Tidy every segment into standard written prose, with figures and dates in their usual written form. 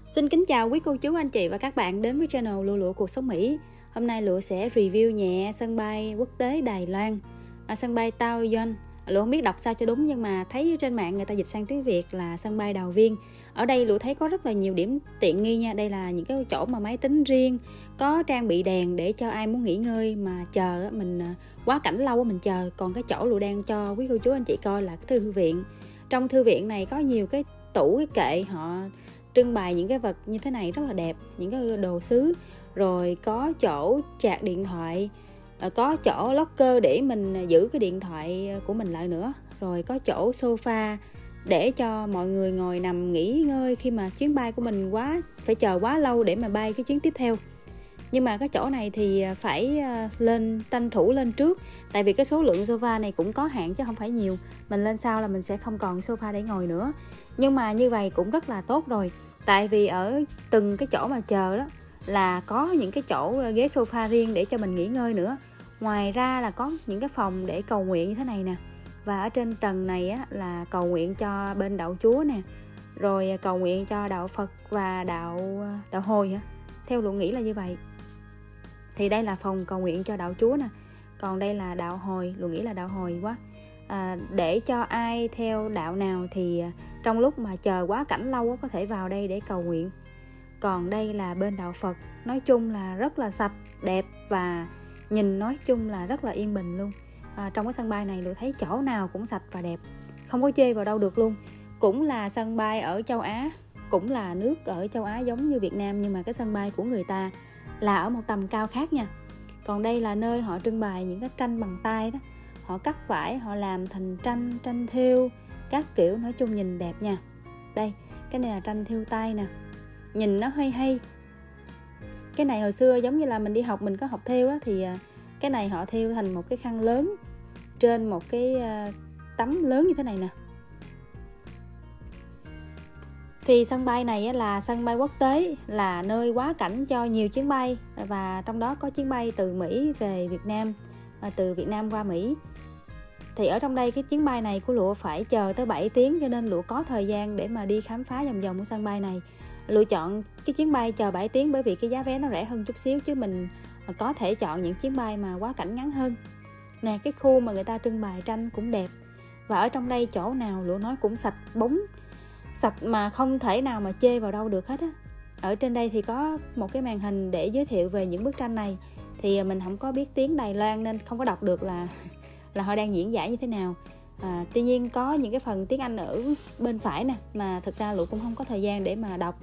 Xin kính chào quý cô chú anh chị và các bạn đến với channel Lụa Lụa Cuộc Sống Mỹ. Hôm nay Lụa sẽ review nhẹ sân bay quốc tế Đài Loan, sân bay Tao Yuan. Lụa không biết đọc sao cho đúng nhưng mà thấy trên mạng người ta dịch sang tiếng Việt là sân bay Đào Viên. Ở đây Lụa thấy có rất là nhiều điểm tiện nghi nha. Đây là những cái chỗ mà máy tính riêng, có trang bị đèn để cho ai muốn nghỉ ngơi mà chờ mình quá cảnh lâu mình chờ. Còn cái chỗ Lụa đang cho quý cô chú anh chị coi là cái thư viện. Trong thư viện này có nhiều cái tủ, cái kệ họ trưng bày những cái vật như thế này rất là đẹp, những cái đồ sứ, rồi có chỗ chạc điện thoại, có chỗ locker để mình giữ cái điện thoại của mình lại nữa, rồi có chỗ sofa để cho mọi người ngồi nằm nghỉ ngơi khi mà chuyến bay của mình phải chờ quá lâu để mà bay cái chuyến tiếp theo. Nhưng mà cái chỗ này thì phải tranh thủ lên trước, tại vì cái số lượng sofa này cũng có hạn chứ không phải nhiều. Mình lên sau là mình sẽ không còn sofa để ngồi nữa. Nhưng mà như vậy cũng rất là tốt rồi, tại vì ở từng cái chỗ mà chờ đó là có những cái chỗ ghế sofa riêng để cho mình nghỉ ngơi nữa. Ngoài ra là có những cái phòng để cầu nguyện như thế này nè. Và ở trên trần này á, là cầu nguyện cho bên đạo Chúa nè, rồi cầu nguyện cho đạo Phật và đạo Hồi hả? Theo Lụa nghĩ là như vậy. Thì đây là phòng cầu nguyện cho đạo Chúa nè. Còn đây là đạo Hồi, Lụa nghĩ là đạo Hồi quá. Để cho ai theo đạo nào thì trong lúc mà chờ quá cảnh lâu có thể vào đây để cầu nguyện. Còn đây là bên đạo Phật. Nói chung là rất là sạch, đẹp và nhìn nói chung là rất là yên bình luôn. Trong cái sân bay này Lụa thấy chỗ nào cũng sạch và đẹp, không có chê vào đâu được luôn. Cũng là sân bay ở châu Á, cũng là nước ở châu Á giống như Việt Nam, nhưng mà cái sân bay của người ta là ở một tầm cao khác nha. Còn đây là nơi họ trưng bày những cái tranh bằng tay đó. Họ cắt vải, họ làm thành tranh thêu các kiểu, nói chung nhìn đẹp nha. Đây, cái này là tranh thêu tay nè, nhìn nó hay. Cái này hồi xưa giống như là mình đi học, mình có học thêu đó, thì cái này họ thêu thành một cái khăn lớn trên một cái tấm lớn như thế này nè. Thì sân bay này là sân bay quốc tế, là nơi quá cảnh cho nhiều chuyến bay, và trong đó có chuyến bay từ Mỹ về Việt Nam, từ Việt Nam qua Mỹ. Thì ở trong đây cái chuyến bay này của Lụa phải chờ tới 7 tiếng, cho nên Lụa có thời gian để mà đi khám phá vòng vòng của sân bay này. Lựa chọn cái chuyến bay chờ 7 tiếng bởi vì cái giá vé nó rẻ hơn chút xíu, chứ mình có thể chọn những chuyến bay mà quá cảnh ngắn hơn. Nè, cái khu mà người ta trưng bày tranh cũng đẹp. Và ở trong đây chỗ nào Lụa nói cũng sạch bóng, sạch mà không thể nào mà chê vào đâu được hết á. Ở trên đây thì có một cái màn hình để giới thiệu về những bức tranh này. Thì mình không có biết tiếng Đài Loan nên không có đọc được là họ đang diễn giải như thế nào. Tuy nhiên có những cái phần tiếng Anh ở bên phải nè, mà thực ra Lụa cũng không có thời gian để mà đọc.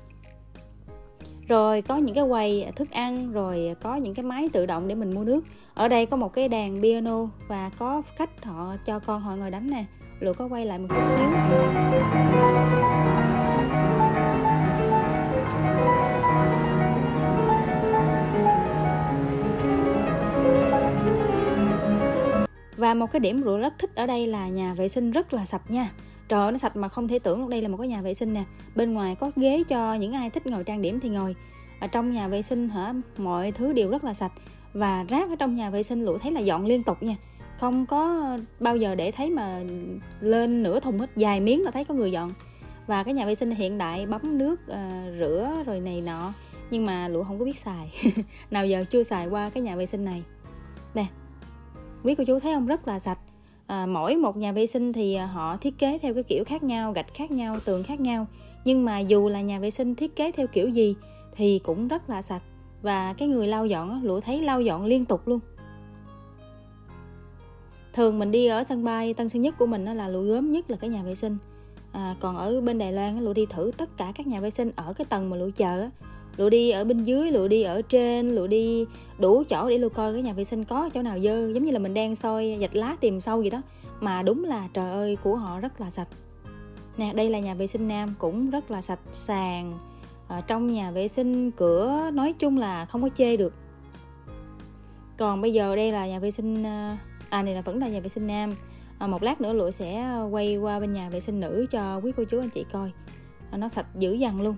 Rồi có những cái quầy thức ăn, rồi có những cái máy tự động để mình mua nước. Ở đây có một cái đàn piano và có khách họ cho con họ ngồi đánh nè. Lụa có quay lại một chút xíu. Và một cái điểm Lụa rất thích ở đây là nhà vệ sinh rất là sạch nha. Trời ơi, nó sạch mà không thể tưởng đây là một cái nhà vệ sinh nè. Bên ngoài có ghế cho những ai thích ngồi trang điểm thì ngồi. Ở trong nhà vệ sinh mọi thứ đều rất là sạch. Và rác ở trong nhà vệ sinh Lụa thấy là dọn liên tục nha. Không có bao giờ để thấy mà lên nửa thùng hết, vài miếng là thấy có người dọn. Và cái nhà vệ sinh hiện đại, bấm nước rửa rồi này nọ. Nhưng mà Lụa không có biết xài. Nào giờ chưa xài qua cái nhà vệ sinh này. Nè, quý cô chú thấy không, rất là sạch. Mỗi một nhà vệ sinh thì họ thiết kế theo cái kiểu khác nhau, gạch khác nhau, tường khác nhau. Nhưng mà dù là nhà vệ sinh thiết kế theo kiểu gì thì cũng rất là sạch. Và cái người lau dọn Lụa thấy lau dọn liên tục luôn. Thường mình đi ở sân bay Tân Sơn Nhất của mình là Lụa gớm nhất là cái nhà vệ sinh. Còn ở bên Đài Loan Lụa đi thử tất cả các nhà vệ sinh ở cái tầng mà Lụa chờ. Lụa đi ở bên dưới, Lụa đi ở trên, Lụa đi đủ chỗ để Lụa coi cái nhà vệ sinh có chỗ nào dơ, giống như là mình đang soi vạch lá tìm sâu vậy đó. Mà đúng là trời ơi, của họ rất là sạch. Nè, đây là nhà vệ sinh nam cũng rất là sạch, sàn trong nhà vệ sinh, cửa nói chung là không có chê được. Còn bây giờ đây là nhà vệ sinh này vẫn là nhà vệ sinh nam. Một lát nữa Lụa sẽ quay qua bên nhà vệ sinh nữ cho quý cô chú anh chị coi. Nó sạch dữ dằn luôn.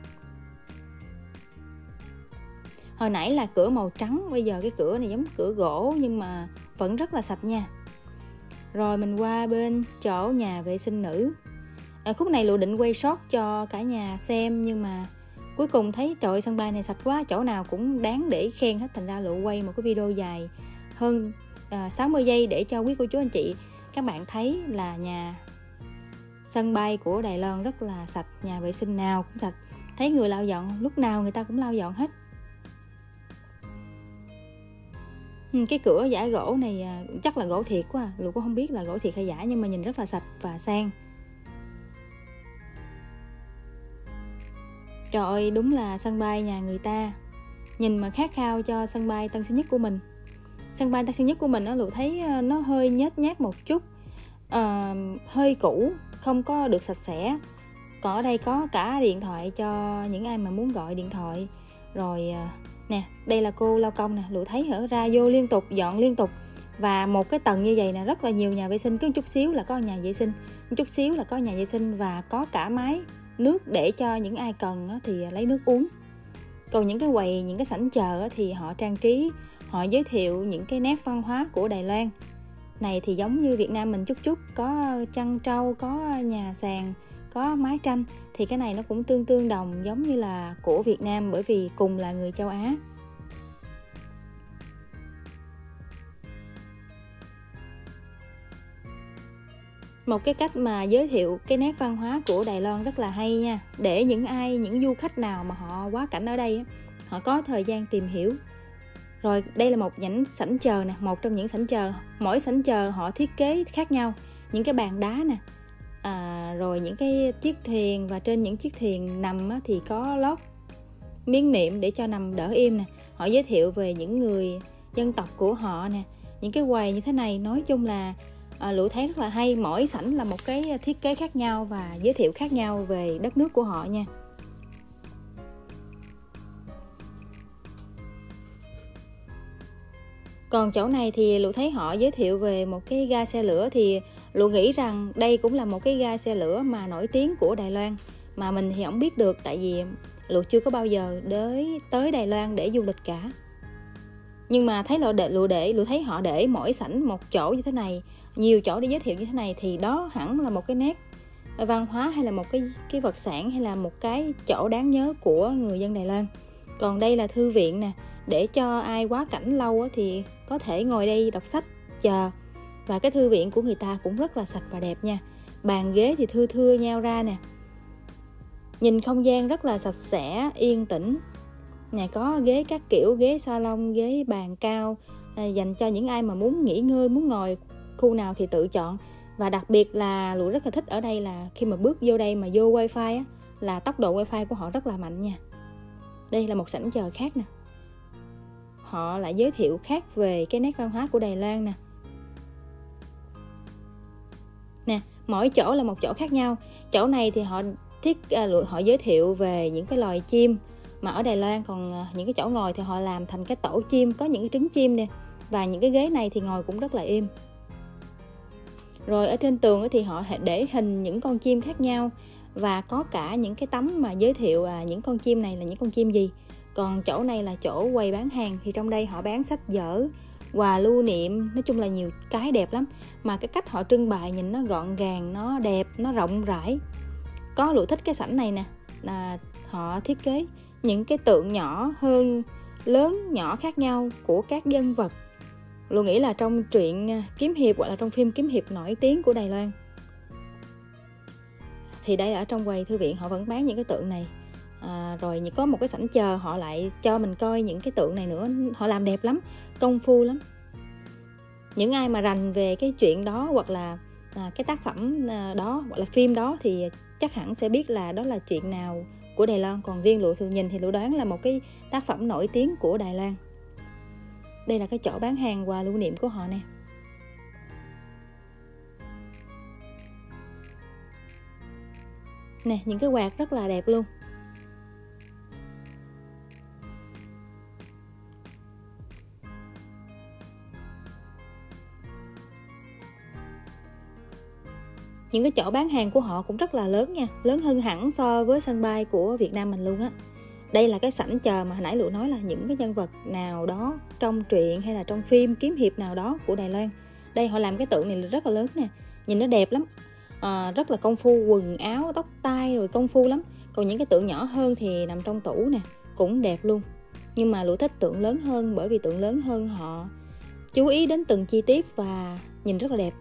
Hồi nãy là cửa màu trắng, bây giờ cái cửa này giống cửa gỗ nhưng mà vẫn rất là sạch nha. Rồi mình qua bên chỗ nhà vệ sinh nữ. Khúc này Lụa định quay short cho cả nhà xem, nhưng mà cuối cùng thấy trời ơi, sân bay này sạch quá, chỗ nào cũng đáng để khen hết. Thành ra Lụa quay một cái video dài hơn 60 giây để cho quý cô chú anh chị các bạn thấy là sân bay của Đài Loan rất là sạch, nhà vệ sinh nào cũng sạch, thấy người lau dọn lúc nào người ta cũng lau dọn hết. Cái cửa giả gỗ này chắc là gỗ thiệt quá, Lụa cũng không biết là gỗ thiệt hay giả, nhưng mà nhìn rất là sạch và sang. Trời ơi, đúng là sân bay nhà người ta, nhìn mà khát khao cho sân bay Tân Sơn Nhất của mình. Sân bay Tân Sơn Nhất của mình Lụa thấy nó hơi nhếch nhác một chút, hơi cũ, không có được sạch sẽ. Còn ở đây có cả điện thoại cho những ai mà muốn gọi điện thoại. Rồi nè, đây là cô lao công nè, Lụa thấy hở ra vô liên tục, dọn liên tục. Và một cái tầng như vậy nè, rất là nhiều nhà vệ sinh, cứ chút xíu là có nhà vệ sinh, chút xíu là có nhà vệ sinh, và có cả máy nước để cho những ai cần thì lấy nước uống. Còn những cái quầy, những cái sảnh chờ thì họ trang trí, họ giới thiệu những cái nét văn hóa của Đài Loan. Này thì giống như Việt Nam mình chút chút, có trăng trâu, có nhà sàn, có mái tranh. Thì cái này nó cũng tương đồng giống như là của Việt Nam, bởi vì cùng là người châu Á. Một cái cách mà giới thiệu cái nét văn hóa của Đài Loan rất là hay nha, để những du khách nào mà họ quá cảnh ở đây họ có thời gian tìm hiểu. Rồi đây là một sảnh chờ nè, một trong những sảnh chờ. Mỗi sảnh chờ họ thiết kế khác nhau, những cái bàn đá nè, rồi những cái chiếc thuyền, và trên những chiếc thuyền nằm thì có lót miếng niệm để cho nằm đỡ im nè. Họ giới thiệu về những người dân tộc của họ nè, những cái quầy như thế này. Nói chung là Lụa thấy rất là hay, mỗi sảnh là một cái thiết kế khác nhau và giới thiệu khác nhau về đất nước của họ nha. Còn chỗ này thì Lụa thấy họ giới thiệu về một cái ga xe lửa, thì Lụa nghĩ rằng đây cũng là một cái ga xe lửa mà nổi tiếng của Đài Loan, mà mình thì không biết được, tại vì Lụa chưa có bao giờ tới Đài Loan để du lịch cả. Nhưng mà thấy Lụa thấy họ để mỗi sảnh một chỗ như thế này, nhiều chỗ để giới thiệu như thế này, thì đó hẳn là một cái nét văn hóa, hay là một cái vật sản, hay là một cái chỗ đáng nhớ của người dân Đài Loan. Còn đây là thư viện nè, để cho ai quá cảnh lâu thì có thể ngồi đây đọc sách chờ. Và cái thư viện của người ta cũng rất là sạch và đẹp nha. Bàn ghế thì thưa nhau ra nè, nhìn không gian rất là sạch sẽ, yên tĩnh nè. Có ghế các kiểu, ghế salon, ghế bàn cao, dành cho những ai mà muốn nghỉ ngơi, muốn ngồi khu nào thì tự chọn. Và đặc biệt là Lụa rất là thích ở đây là khi mà bước vô đây mà vô wifi là tốc độ wifi của họ rất là mạnh nha. Đây là một sảnh chờ khác nè, họ lại giới thiệu khác về cái nét văn hóa của Đài Loan nè. Nè, mỗi chỗ là một chỗ khác nhau. Chỗ này thì họ giới thiệu về những cái loài chim mà ở Đài Loan. Còn những cái chỗ ngồi thì họ làm thành cái tổ chim, có những cái trứng chim nè. Và những cái ghế này thì ngồi cũng rất là êm. Rồi ở trên tường thì họ để hình những con chim khác nhau, và có cả những cái tấm mà giới thiệu những con chim này là những con chim gì. Còn chỗ này là chỗ quầy bán hàng, thì trong đây họ bán sách vở, quà lưu niệm, nói chung là nhiều cái đẹp lắm. Mà cái cách họ trưng bày nhìn nó gọn gàng, nó đẹp, nó rộng rãi. Có Lụa thích cái sảnh này nè, là họ thiết kế những cái tượng nhỏ hơn, lớn nhỏ khác nhau của các nhân vật. Lụa nghĩ là trong truyện kiếm hiệp hoặc là trong phim kiếm hiệp nổi tiếng của Đài Loan. Thì đây ở trong quầy thư viện họ vẫn bán những cái tượng này. Rồi có một cái sảnh chờ họ lại cho mình coi những cái tượng này nữa. Họ làm đẹp lắm, công phu lắm. Những ai mà rành về cái chuyện đó, hoặc là cái tác phẩm đó, hoặc là phim đó, thì chắc hẳn sẽ biết là đó là chuyện nào của Đài Loan. Còn riêng Lụa nhìn thì Lụa đoán là một cái tác phẩm nổi tiếng của Đài Loan. Đây là cái chỗ bán hàng quà lưu niệm của họ nè. Nè, những cái quạt rất là đẹp luôn. Những cái chỗ bán hàng của họ cũng rất là lớn nha, lớn hơn hẳn so với sân bay của Việt Nam mình luôn á. Đây là cái sảnh chờ mà hồi nãy Lụa nói là những cái nhân vật nào đó trong truyện hay là trong phim kiếm hiệp nào đó của Đài Loan. Đây họ làm cái tượng này rất là lớn nè, nhìn nó đẹp lắm. rất là công phu, quần áo, tóc tai rồi công phu lắm. Còn những cái tượng nhỏ hơn thì nằm trong tủ nè, cũng đẹp luôn. Nhưng mà Lụa thích tượng lớn hơn, bởi vì tượng lớn hơn họ chú ý đến từng chi tiết và nhìn rất là đẹp.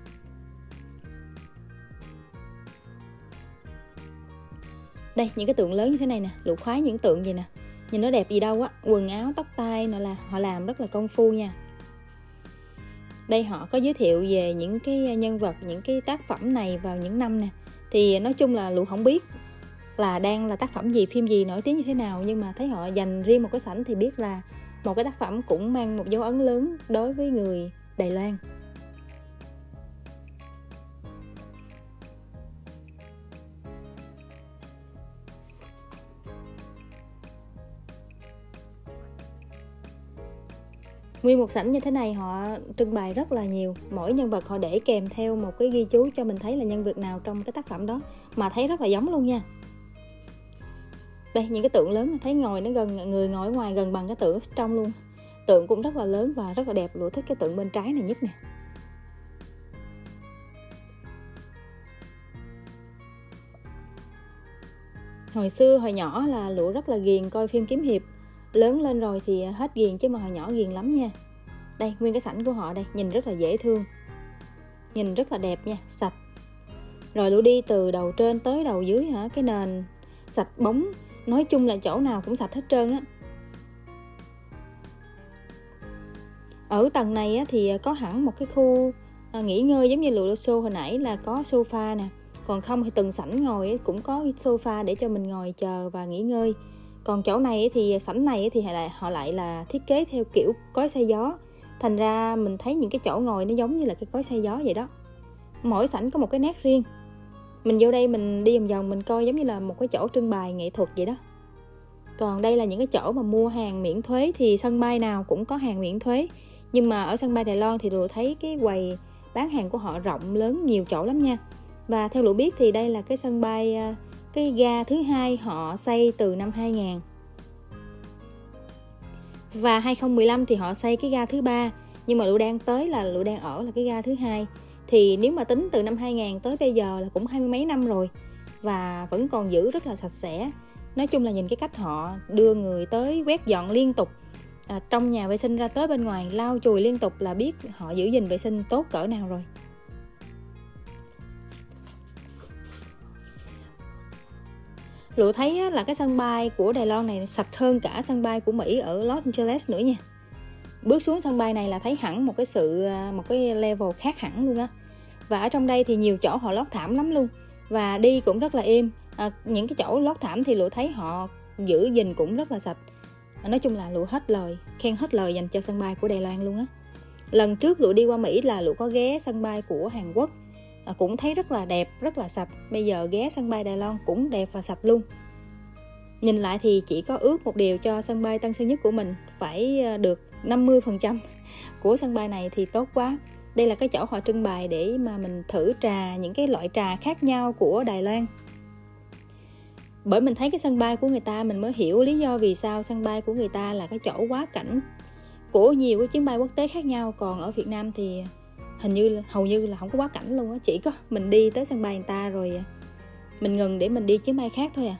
Đây, những cái tượng lớn như thế này nè, Lụa khoái những tượng gì nè, nhìn nó đẹp gì đâu á. Quần áo, tóc tai họ làm rất là công phu nha. Đây họ có giới thiệu về những cái nhân vật, những cái tác phẩm này vào những năm nè. Thì nói chung là Lụa không biết là đang là tác phẩm gì, phim gì nổi tiếng như thế nào, nhưng mà thấy họ dành riêng một cái sảnh thì biết là một cái tác phẩm cũng mang một dấu ấn lớn đối với người Đài Loan. Nguyên một sảnh như thế này họ trưng bày rất là nhiều. Mỗi nhân vật họ để kèm theo một cái ghi chú cho mình thấy là nhân vật nào trong cái tác phẩm đó, mà thấy rất là giống luôn nha. Đây, những cái tượng lớn thấy ngồi nó gần, người ngồi ở ngoài gần bằng cái tượng trong luôn. Tượng cũng rất là lớn và rất là đẹp. Lụa thích cái tượng bên trái này nhất nè. Hồi xưa, hồi nhỏ là Lụa rất là ghiền coi phim kiếm hiệp. Lớn lên rồi thì hết ghiền, chứ mà hồi nhỏ ghiền lắm nha. Đây, nguyên cái sảnh của họ đây, nhìn rất là dễ thương, nhìn rất là đẹp nha, sạch. Rồi Lụa đi từ đầu trên tới đầu dưới hả, cái nền sạch bóng. Nói chung là chỗ nào cũng sạch hết trơn á. Ở tầng này á, thì có hẳn một cái khu nghỉ ngơi giống như Lụa show hồi nãy là có sofa nè. Còn không thì từng sảnh ngồi cũng có sofa để cho mình ngồi chờ và nghỉ ngơi. Còn chỗ này thì sảnh này thì họ lại là thiết kế theo kiểu cối xay gió. Thành ra mình thấy những cái chỗ ngồi nó giống như là cái cối xay gió vậy đó. Mỗi sảnh có một cái nét riêng. Mình vô đây mình đi vòng vòng mình coi giống như là một cái chỗ trưng bày nghệ thuật vậy đó. Còn đây là những cái chỗ mà mua hàng miễn thuế, thì sân bay nào cũng có hàng miễn thuế. Nhưng mà ở sân bay Đài Loan thì Lụa thấy cái quầy bán hàng của họ rộng lớn, nhiều chỗ lắm nha. Và theo Lụa biết thì đây là cái sân bay, cái ga thứ hai họ xây từ năm 2000. Và 2015 thì họ xây cái ga thứ ba. Nhưng mà Lụa đang tới là Lụa đang ở là cái ga thứ hai. Thì nếu mà tính từ năm 2000 tới bây giờ là cũng 20 mấy năm rồi. Và vẫn còn giữ rất là sạch sẽ. Nói chung là nhìn cái cách họ đưa người tới quét dọn liên tục, trong nhà vệ sinh ra tới bên ngoài lau chùi liên tục là biết họ giữ gìn vệ sinh tốt cỡ nào rồi. Lụa thấy là cái sân bay của Đài Loan này sạch hơn cả sân bay của Mỹ ở Los Angeles nữa nha. Bước xuống sân bay này là thấy hẳn một cái level khác hẳn luôn á. Và ở trong đây thì nhiều chỗ họ lót thảm lắm luôn. Và đi cũng rất là êm. Những cái chỗ lót thảm thì Lụa thấy họ giữ gìn cũng rất là sạch. Nói chung là Lụa khen hết lời dành cho sân bay của Đài Loan luôn á. Lần trước Lụa đi qua Mỹ là Lụa có ghé sân bay của Hàn Quốc, cũng thấy rất là đẹp, rất là sạch. Bây giờ ghé sân bay Đài Loan cũng đẹp và sạch luôn. Nhìn lại thì chỉ có ước một điều cho sân bay Tân Sơn Nhất của mình phải được 50% của sân bay này thì tốt quá. Đây là cái chỗ họ trưng bày để mà mình thử trà, những cái loại trà khác nhau của Đài Loan. Bởi mình thấy cái sân bay của người ta mình mới hiểu lý do vì sao sân bay của người ta là cái chỗ quá cảnh của nhiều cái chuyến bay quốc tế khác nhau. Còn ở Việt Nam thì hầu như là không có quá cảnh luôn á. Chỉ có mình đi tới sân bay người ta rồi mình ngừng để mình đi chuyến bay khác thôi à.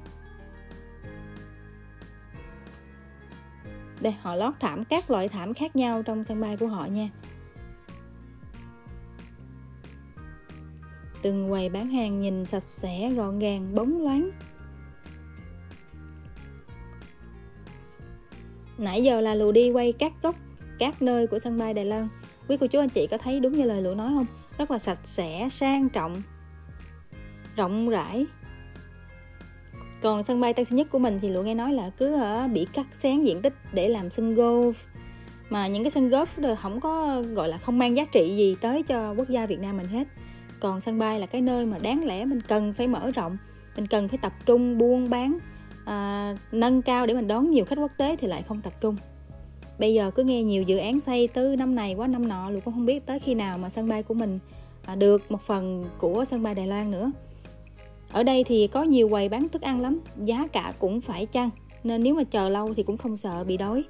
Đây họ lót thảm, các loại thảm khác nhau trong sân bay của họ nha. Từng quầy bán hàng nhìn sạch sẽ, gọn gàng, bóng loáng. Nãy giờ là Lụa đi quay các góc, các nơi của sân bay Đài Loan. Quý cô chú anh chị có thấy đúng như lời Lụa nói không? Rất là sạch sẽ, sang trọng, rộng rãi. Còn sân bay Tân Sơn Nhất của mình thì Lụa nghe nói là cứ bị cắt xén diện tích để làm sân golf. Mà những cái sân golf đó không có, gọi là không mang giá trị gì tới cho quốc gia Việt Nam mình hết. Còn sân bay là cái nơi mà đáng lẽ mình cần phải mở rộng, mình cần phải tập trung buôn bán, nâng cao để mình đón nhiều khách quốc tế thì lại không tập trung. Bây giờ cứ nghe nhiều dự án xây từ năm này qua năm nọ, Lụa cũng không biết tới khi nào mà sân bay của mình được một phần của sân bay Đài Loan nữa. Ở đây thì có nhiều quầy bán thức ăn lắm, giá cả cũng phải chăng, nên nếu mà chờ lâu thì cũng không sợ bị đói.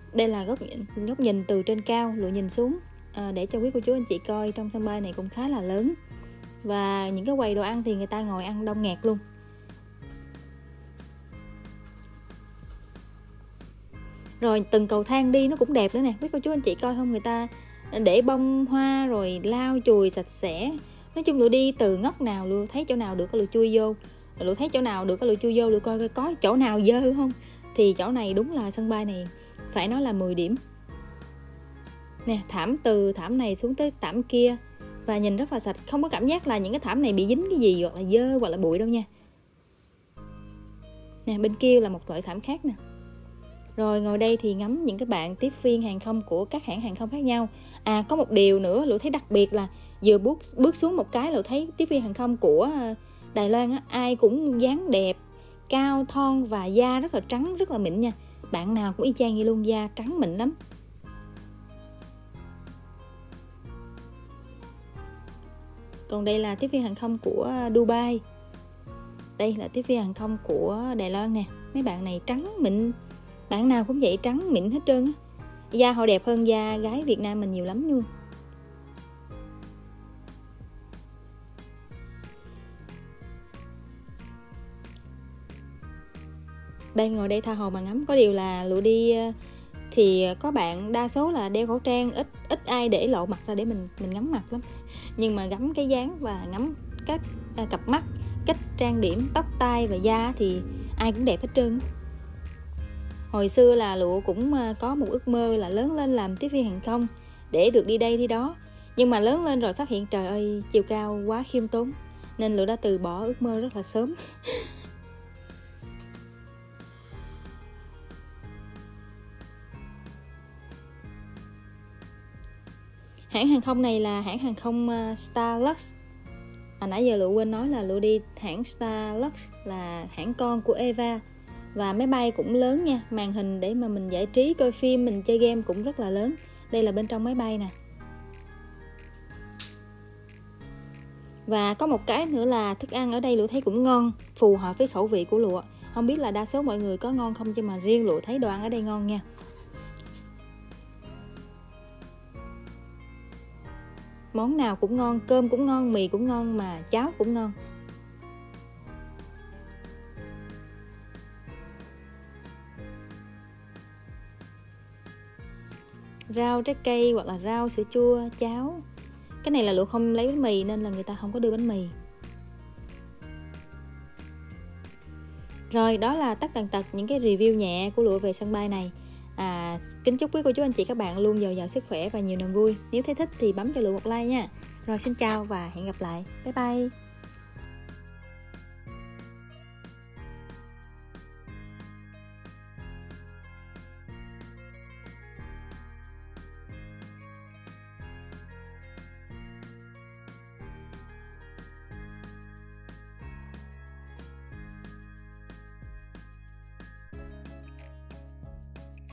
Đây là góc nhìn từ trên cao, Lụa nhìn xuống để cho quý cô chú anh chị coi. Trong sân bay này cũng khá là lớn, và những cái quầy đồ ăn thì người ta ngồi ăn đông nghẹt luôn. Rồi từng cầu thang đi nó cũng đẹp nữa nè, quý cô chú anh chị coi không, người ta để bông hoa rồi lau chùi sạch sẽ. Nói chung Lụa đi từ ngóc nào Lụa thấy chỗ nào được Lụa chui vô, Lụa thấy chỗ nào được Lụa chui vô, Lụa coi có chỗ nào dơ không. Thì chỗ này đúng là sân bay này phải nói là 10 điểm nè. Thảm từ thảm này xuống tới thảm kia và nhìn rất là sạch, không có cảm giác là những cái thảm này bị dính cái gì hoặc là dơ hoặc là bụi đâu nha. Nè, bên kia là một loại thảm khác nè. Rồi ngồi đây thì ngắm những cái bạn tiếp viên hàng không của các hãng hàng không khác nhau. Có một điều nữa Lụa thấy đặc biệt là vừa bước xuống một cái Lụa thấy tiếp viên hàng không của Đài Loan á, ai cũng dáng đẹp, cao thon và da rất là trắng, rất là mịn nha. Bạn nào cũng y chang như luôn, da trắng mịn lắm. Còn đây là tiếp viên hàng không của Dubai. Đây là tiếp viên hàng không của Đài Loan nè. Mấy bạn này trắng mịn, bạn nào cũng vậy, trắng mịn hết trơn á. Da họ đẹp hơn da gái Việt Nam mình nhiều lắm luôn. Đây, ngồi đây tha hồ mà ngắm. Có điều là Lụa đi thì có bạn đa số là đeo khẩu trang, ít ai để lộ mặt ra để mình ngắm mặt lắm. Nhưng mà ngắm cái dáng và ngắm các cặp mắt, cách trang điểm, tóc tai và da thì ai cũng đẹp hết trơn. Hồi xưa là Lụa cũng có một ước mơ là lớn lên làm tiếp viên hàng không để được đi đây đi đó. Nhưng mà lớn lên rồi phát hiện trời ơi, chiều cao quá khiêm tốn, nên Lụa đã từ bỏ ước mơ rất là sớm. Hãng hàng không này là hãng hàng không Starlux. Nãy giờ Lụa quên nói là Lụa đi hãng Starlux là hãng con của Eva. Và máy bay cũng lớn nha, màn hình để mà mình giải trí, coi phim, mình chơi game cũng rất là lớn. Đây là bên trong máy bay nè. Và có một cái nữa là thức ăn ở đây Lụa thấy cũng ngon, phù hợp với khẩu vị của Lụa. Không biết là đa số mọi người có ngon không, chứ mà riêng Lụa thấy đồ ăn ở đây ngon nha. Món nào cũng ngon, cơm cũng ngon, mì cũng ngon, mà cháo cũng ngon. Rau trái cây hoặc là rau sữa chua, cháo. Cái này là Lụa không lấy bánh mì nên là người ta không có đưa bánh mì. Rồi, đó là tất tần tật những cái review nhẹ của Lụa về sân bay này. Kính chúc quý cô chú anh chị các bạn luôn dồi dào sức khỏe và nhiều niềm vui. Nếu thấy thích thì bấm cho Lụa một like nha. Rồi, xin chào và hẹn gặp lại. Bye bye.